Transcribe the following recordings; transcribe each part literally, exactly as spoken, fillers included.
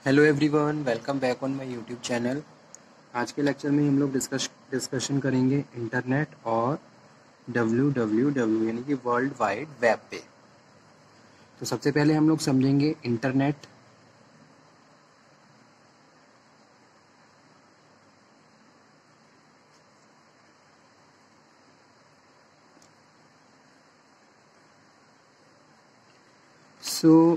Hello everyone, welcome back on my YouTube channel. आज के lecture में हम लोग डिस्कस डिस्कशन करेंगे इंटरनेट और डब्ल्यू डब्ल्यू डब्ल्यू यानी कि वर्ल्ड वाइड वेब पे। तो सबसे पहले हम लोग समझेंगे इंटरनेट। सो so,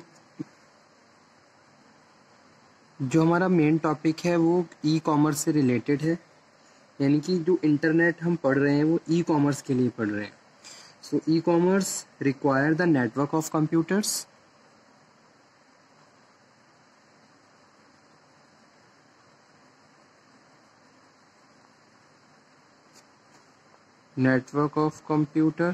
जो हमारा मेन टॉपिक है वो ई कॉमर्स से रिलेटेड है, यानी कि जो इंटरनेट हम पढ़ रहे हैं वो ई कॉमर्स के लिए पढ़ रहे हैं। So e commerce require the network of computers network of computer.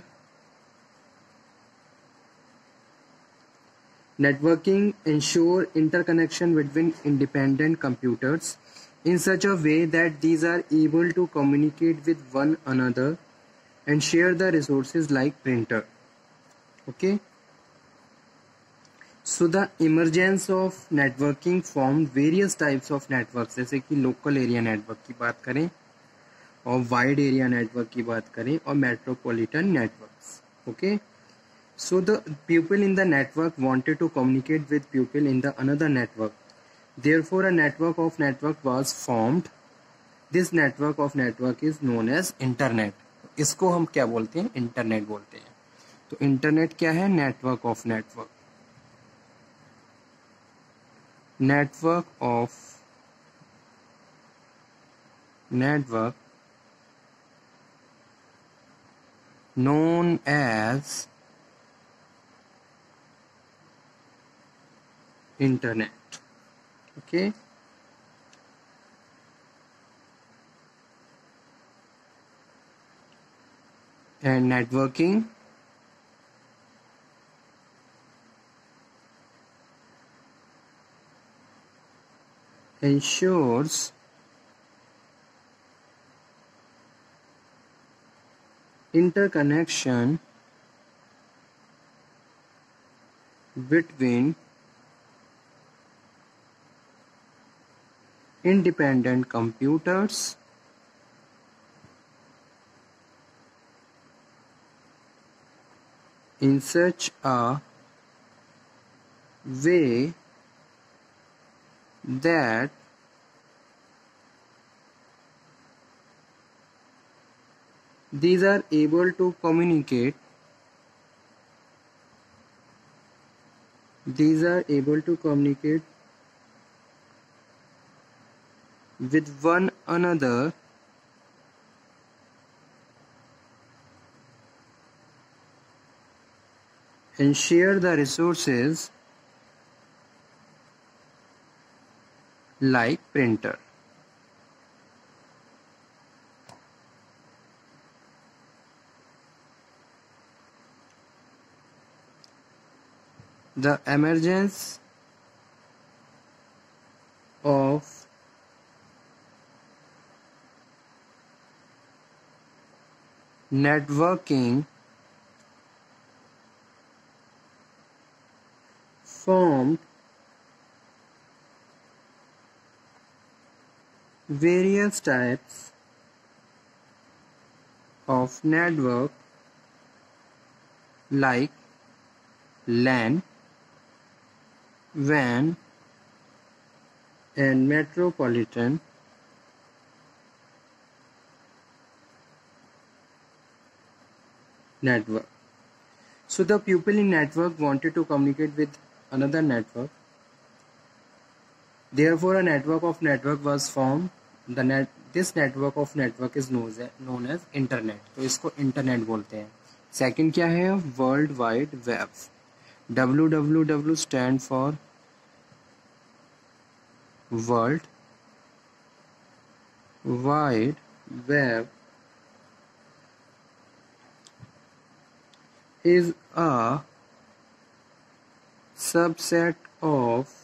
Networking ensure interconnection between independent computers in such a way that these are able to communicate with one another and share the resources like printer. Okay. So the emergence of networking formed various types of networks, जैसे कि local area network की बात करें और wide area network की बात करें और metropolitan networks. Okay. So the people in the network wanted to communicate with people in the another network. Therefore, a network of network was formed. This network of network is known as internet. इसको हम क्या बोलते हैं? Internet बोलते हैं। तो internet क्या है? Network of network. Network of network known as internet. Okay. And networking ensures interconnection between independent computers in such a way that these are able to communicate these are able to communicate with one another and share the resources like printer. The emergence of networking formed various types of network like LAN, W A N, and metropolitan network. So the people in network wanted to communicate with another network. Therefore, a network of network was formed. The net this network of network is known as known as internet. तो इसको internet बोलते हैं। Second क्या है? World wide web. W W W stand for world wide web is a subset of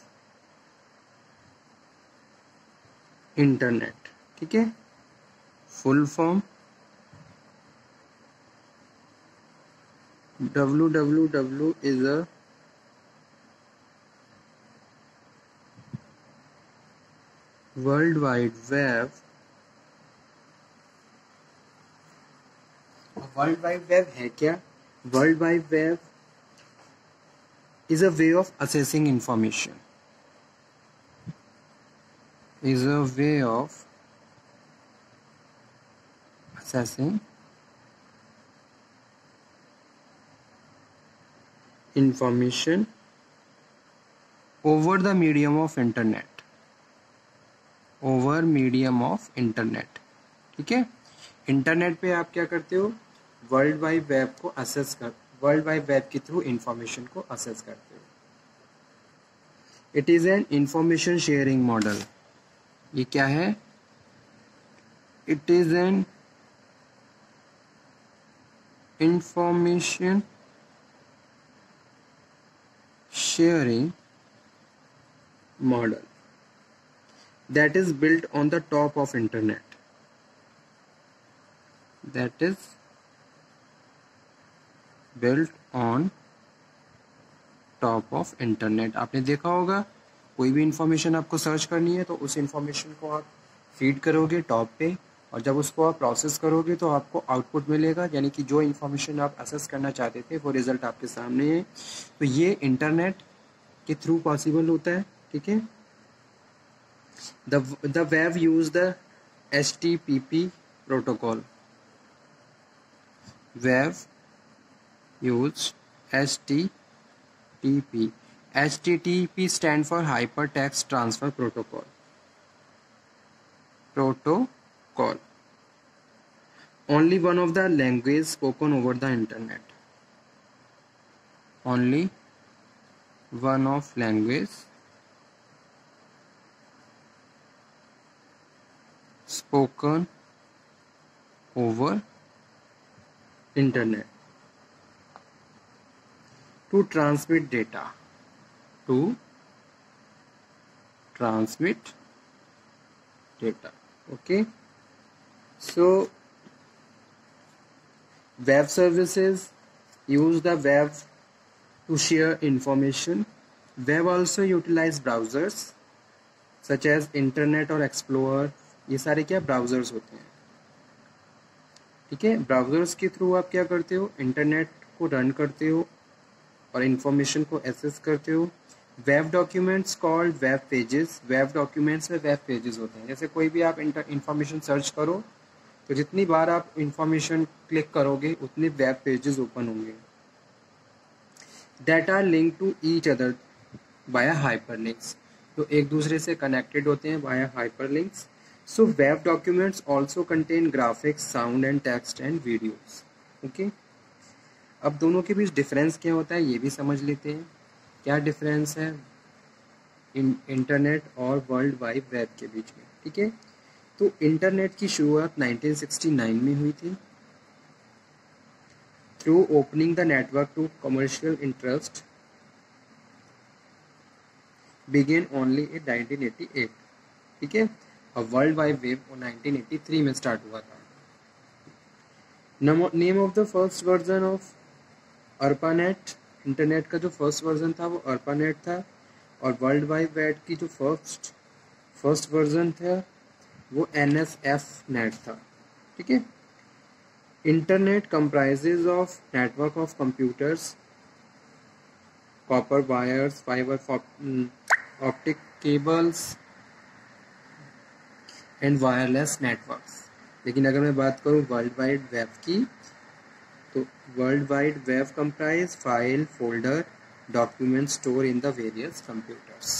internet. ठीक है, full form W W W is a world wide web, world wide web है क्या? World wide web is a way of assessing information, is a way of assessing information over the medium of internet, over medium of internet. ठीक है, internet पे आप क्या करते हो? World wide web को असेस कर वर्ल्ड वाइड वेब के थ्रू इंफॉर्मेशन को असेस करते हो. It is an information sharing model. ये क्या है? It is an information sharing model that is built on the top of internet, that is built on top of internet. आपने देखा होगा कोई भी इंफॉर्मेशन आपको सर्च करनी है तो उस इंफॉर्मेशन को आप फीड करोगे टॉप पे, और जब उसको आप प्रोसेस करोगे तो आपको आउटपुट मिलेगा, यानी कि जो इंफॉर्मेशन आप असेस करना चाहते थे वो रिजल्ट आपके सामने है. तो ये इंटरनेट के थ्रू पॉसिबल होता है. ठीक है, the the web use the H T P P protocol. Web use H T T P. H T T P stand for Hypertext Transfer Protocol. Protocol. Only one of the language spoken over the internet. Only one of language spoken over internet. To transmit data. To transmit data. Okay. So web services use the web to share information. Web also utilize browsers such as Internet और Explorer. ये सारे क्या browsers होते हैं. ठीक है, browsers के through आप क्या करते हो? इंटरनेट को रन करते हो और इंफॉर्मेशन को एक्सेस करते हो. Web documents called web pages. Web documents में वेब पेजेस होते हैं. जैसे कोई भी आप इंफॉर्मेशन सर्च करो तो जितनी बार आप इंफॉर्मेशन क्लिक करोगे उतने वेब पेजेस ओपन होंगे. That are link to each other by hyperlinks. तो एक दूसरे से कनेक्टेड होते हैं by hyperlinks. So web documents also contain graphics, sound and text and videos. Okay, अब दोनों के बीच डिफरेंस क्या होता है ये भी समझ लेते हैं. क्या डिफरेंस है इंटरनेट और वर्ल्ड वाइड वेब के बीच में. ठीक है, तो इंटरनेट की शुरुआत नाइनटीन सिक्सटी नाइन में हुई थी through opening the network to commercial interest. Begin only in nineteen eighty eight. ठीक है, और world wide web nineteen eighty three में स्टार्ट हुआ था. Name of the first version of ARPANET. Internet का जो फर्स्ट वर्जन था वो अर्पानेट था, और वर्ल्ड वाइड वेब की जो फर्स्ट फर्स्ट वर्जन था वो एन एस एफ नेट था. ठीक है, internet comprises of network of computers, copper wires, fibre optic cables and wireless networks. लेकिन अगर मैं बात करूँ वर्ल्ड वाइड वेब की तो world wide web comprise file, folder, document store in the various computers.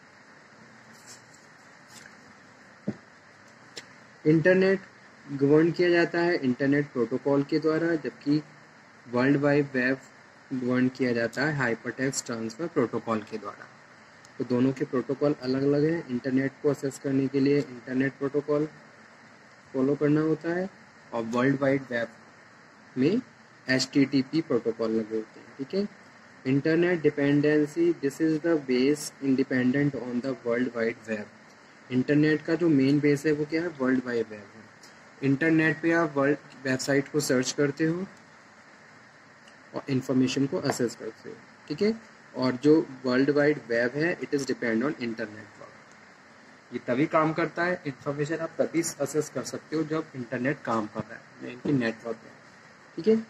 Internet govern किया जाता है इंटरनेट प्रोटोकॉल के द्वारा, जबकि वर्ल्ड वाइड वेब गवर्न किया जाता है हाइपरटेक्स्ट ट्रांसफर प्रोटोकॉल के द्वारा. तो दोनों के प्रोटोकॉल अलग अलग हैं. इंटरनेट को एक्सेस करने के लिए इंटरनेट प्रोटोकॉल फॉलो करना होता है, और वर्ल्ड वाइड वेब में H T T P protocol लगे होते हैं. ठीक है, internet dependency. This is the base independent on the world wide web. Internet का जो मेन बेस है वो क्या है? वर्ल्ड वाइड वेब है. इंटरनेट पे आप वर्ल्ड वेबसाइट को सर्च करते हो और इंफॉर्मेशन को असेस करते हो. ठीक है, और जो वर्ल्ड वाइड वेब है it is depend on internet. ये तभी काम करता है, इंफॉर्मेशन आप तभी असेस कर सकते हो जब इंटरनेट काम कर रहा है, यानी कि नेटवर्क है, ठीक है।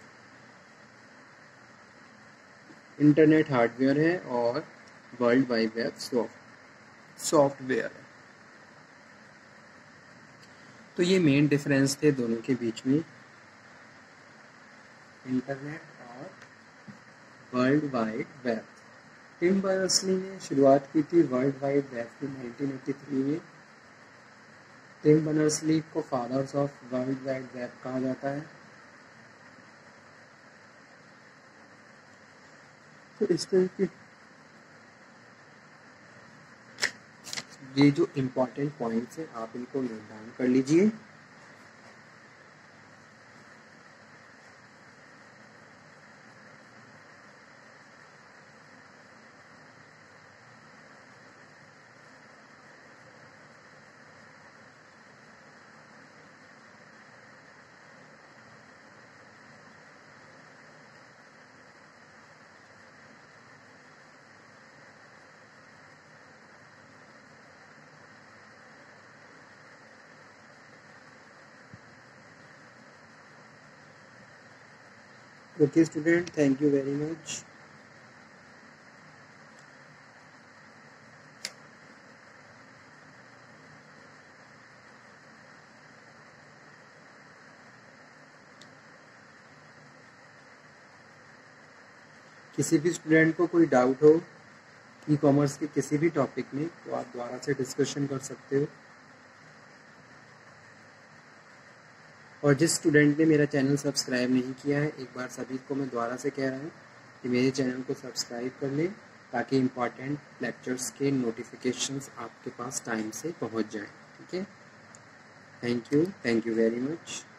इंटरनेट हार्डवेयर है और world wide web soft software है। तो ये मेन डिफरेंस थे दोनों के बीच में, इंटरनेट और world wide web. Tim Berners-Lee ने शुरुआत की थी वर्ल्ड वाइड वेब की नाइनटीन एटी थ्री में। टिम बर्नर्स-ली को fathers of world wide web कहा जाता है। तो इस तरह के ये जो इम्पोर्टेंट पॉइंट्स हैं आप इनको नोट डाउन कर लीजिए। Okay student, thank you very much. किसी भी स्टूडेंट को कोई डाउट हो ई कॉमर्स के किसी भी टॉपिक में तो आप दोबारा से डिस्कशन कर सकते हो। और जिस स्टूडेंट ने मेरा चैनल सब्सक्राइब नहीं किया है, एक बार सभी को मैं दोबारा से कह रहा हूँ कि मेरे चैनल को सब्सक्राइब कर लें ताकि इम्पॉर्टेंट लेक्चर्स के नोटिफिकेशंस आपके पास टाइम से पहुँच जाएं, ठीक है। Thank you, thank you very much.